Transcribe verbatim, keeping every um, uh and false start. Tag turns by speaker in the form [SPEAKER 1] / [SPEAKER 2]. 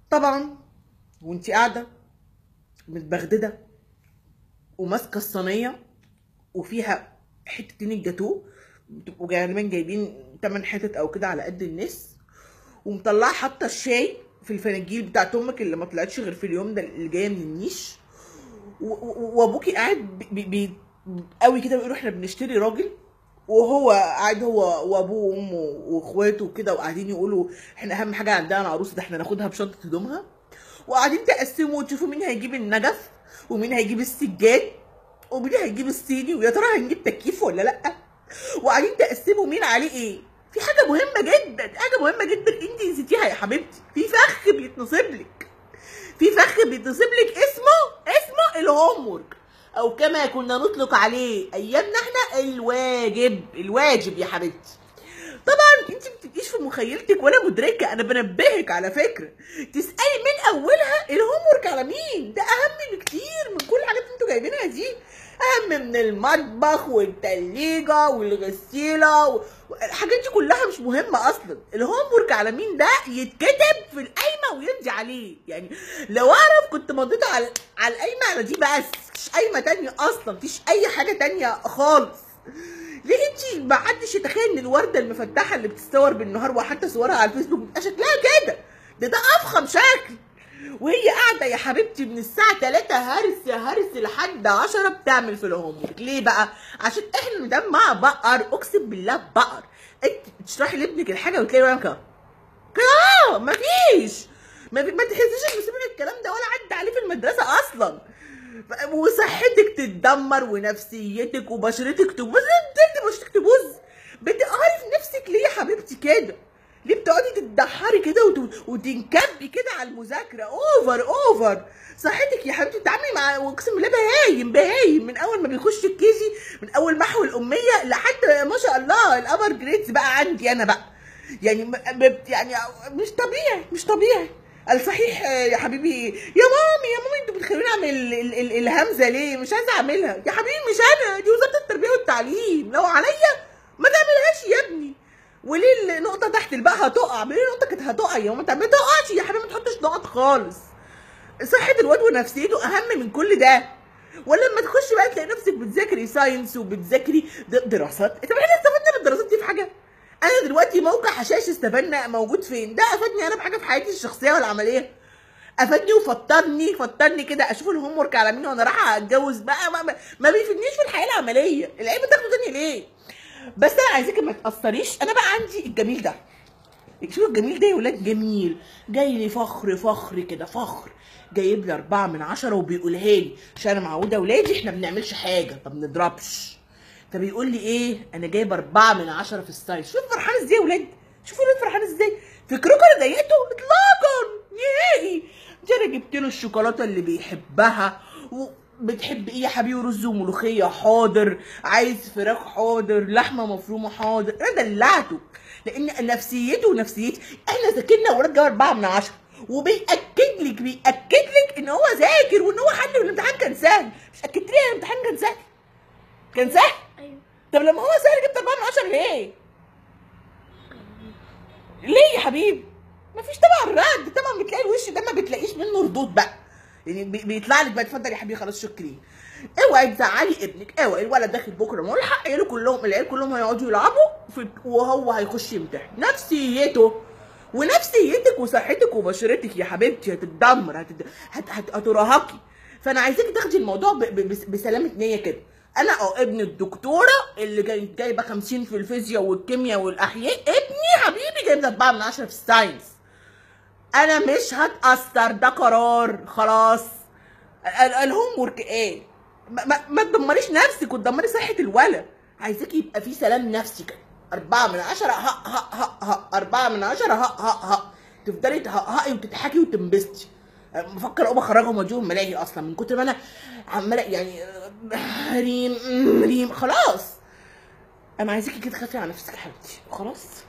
[SPEAKER 1] طبعا وانتي قاعده متبغدده وماسكه الصينيه وفيها حتتين الجاتوه، بتبقوا غالبا جايبين تمن حتت او كده على قد الناس، ومطلعه حاطه الشاي في الفناجيل بتاعت امك اللي ما طلعتش غير في اليوم ده اللي جايه من النيش، وابوكي قاعد بي بي قوي كده بيقولوا احنا بنشتري راجل، وهو قاعد هو وابوه وامه واخواته وكده وقاعدين يقولوا احنا اهم حاجه عندنا العروسه ده احنا ناخدها بشنطه هدومها، وقاعدين تقسموا وتشوفوا مين هيجيب النجف ومين هيجيب السجاد ومين هيجيب الصيني ويا ترى هنجيب تكييف ولا لا، وقاعدين تقسموا مين عليه ايه. في حاجه مهمه جدا، حاجه مهمه جدا انت نسيتيها يا حبيبتي، في فخ بيتنصب لك، في فخ بيتنصب لك اسمه اسمه الهوم ورك، او كما كنا نطلق عليه ايامنا احنا الواجب. الواجب يا حبيبتي. طبعا انت ما بتبقيش في مخيلتك ولا مدركه، انا بنبهك على فكره، تسالي من اولها الهوم ورك على مين، ده اهم بكتير من كل الحاجات اللي انتوا جايبينها دي، اهم من المطبخ والتلاجة والغسيله والحاجات دي كلها مش مهمه اصلا. الهوم ورك على مين ده يتكتب في القايمه ويمضي عليه، يعني لو اعرف كنت مضيت على على القايمه على دي بس، مفيش قايمه تانيه اصلا، مفيش اي حاجه تانيه خالص. ليه انتي ما حدش يتخيل ان الورده المفتحه اللي بتصور بالنهار وحتى صورها على الفيسبوك بيبقى شكلها كده؟ ده ده افخم شكل، وهي قاعده يا حبيبتي من الساعه تلاتة هرس يا هرس لحد عشرة بتعمل في الهوم ورك. ليه بقى؟ عشان احنا مدمع بقر، اقسم بالله بقر. انت تشرحي لابنك الحاجه وتلاقي ورقه كده كده مفيش، ما, ما تحسيش ان سيبك الكلام ده ولا عدى عليه في المدرسه اصلا، وصحتك تتدمر ونفسيتك وبشرتك تبوظ. انت بشرتك تبوظ بتقهري في نفسك ليه يا حبيبتي كده؟ ليه بتقعدي تتدحري كده وتنكبي كده على المذاكره؟ اوفر اوفر. صحتك يا حبيبتي بتتعاملي مع اقسم بالله بهايم بهايم، من اول ما بيخش الكيجي، من اول محو الاميه لحد ما شاء الله الابر جريدز بقى عندي انا بقى، يعني يعني مش طبيعي مش طبيعي. قال صحيح يا حبيبي يا مامي يا مامي انتوا بتخلوني اعمل ال ال ال الهمزه ليه؟ مش عايزه اعملها يا حبيبي، مش انا، دي وزاره التربيه والتعليم، لو عليا ما تعملهاش يا ابني. وليه النقطه تحت الباء هتقع؟ ليه النقطه كانت هتقع يا ماما؟ ما تقعش يا حبيبي، ما تحطش نقط خالص. صحه الواد ونفسيته اهم من كل ده. ولما تخشي بقى تلاقي نفسك بتذاكري ساينس وبتذاكري دراسات، طب احنا استفدنا من الدراسات دي في حاجه؟ انا دلوقتي موقع حشاش استفدنا موجود فين؟ ده افادني انا بحاجه في حياتي الشخصيه والعمليه؟ افادني وفطرني فطرني كده اشوف الهوم ورك على مين وانا رايحه اتجوز بقى؟ ما, ما, ما بيفيدنيش في الحياه العمليه، العيب بتاخده تاني ليه؟ بس انا عايزاكي ما تاثريش، انا بقى عندي الجميل ده، شوفوا الجميل ده يا ولاد، جميل جاي لي فخر فخر كده فخر، جايب لي أربعة من عشرة وبيقولها لي عشان انا معوده ولادي احنا ما بنعملش حاجه ما بنضربش، فبيقول لي ايه؟ انا جايب أربعة من عشرة في الساينس. شوف فرحان ازاي يا ولاد، شوفوا الولاد فرحان ازاي. فكركم انا ضايقته؟ اطلاقا نهائي. ده انا جبت له الشوكولاته اللي بيحبها. بتحب ايه يا حبيبي؟ رز وملوخيه حاضر، عايز فراخ حاضر، لحمه مفرومه حاضر. انا دلعته لان نفسيته ونفسيتي، احنا ذاكرنا ولاد جاب أربعة من عشرة، وبيأكد لك بيأكد لك ان هو ذاكر وان هو حل والامتحان كان سهل. مش اكدت لي الامتحان كان سهل؟ كان سهل؟
[SPEAKER 2] ايوه.
[SPEAKER 1] طب لما هو سهل جبت أربعة من عشرة ليه؟ ليه يا حبيبي؟ مفيش طبعا رد، طبعا بتلاقي الوش ده ما بتلاقيش منه ردود بقى، يعني بيطلع لك بقى اتفضل يا حبيبي خلاص شكري. اوعي تزعلي ابنك، اوعي الولد داخل بكره ملحق، عياله كلهم العيال كلهم هيقعدوا يلعبوا في وهو هيخش يمتحن، نفسيته ونفسيتك وصحتك وبشرتك يا حبيبتي هتتدمر، هتد... هت... هت... هترهقي. فانا عايزاكي تاخدي الموضوع ب... ب... بسلامه نيه كده. انا اه ابن الدكتوره اللي جاي جايبه خمسين في الفيزياء والكيمياء والاحياء، ابني حبيبي جايب أربعة من عشرة في الساينس. انا مش هتاثر، ده قرار خلاص. الهوم ورك ايه؟ ما, ما, ما تدمريش نفسك وتدمري صحه الولد. عايزاكي يبقى في سلام نفسي كده. أربعة من عشرة ها ها ها ها، أربعة من عشرة ها ها ها، تفضلي تهقهقي وتضحكي وتنبسطي. بفكر اقوم اخرجهم واجيبهم ملاهي اصلا من كتر ما انا عماله يعني ريم ريم خلاص. انا عايزاكي كده تخافي على نفسك يا حبيبتي خلاص.